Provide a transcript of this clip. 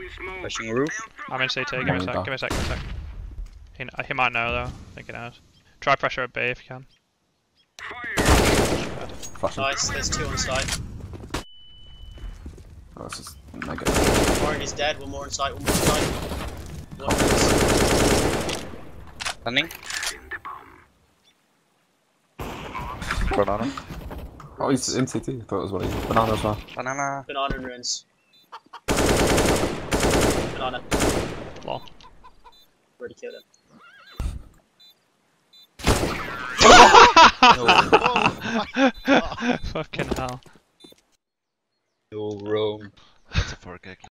Pushing roof. I'm in CT, give me a sec, give me a sec, give me a sec. He might know though, I think he knows. Try pressure at B if you can. Flashing. Nice, there's 2 on site. Oh, this is mega. Warren is dead, one more on site, one more on site. One Running. Banana. Oh, he's in CT. I thought it was what he was. Banana as well. Banana. Banana and ruins. Banana. Lol. Already killed him. Fucking hell. No roam. That's a fork egg.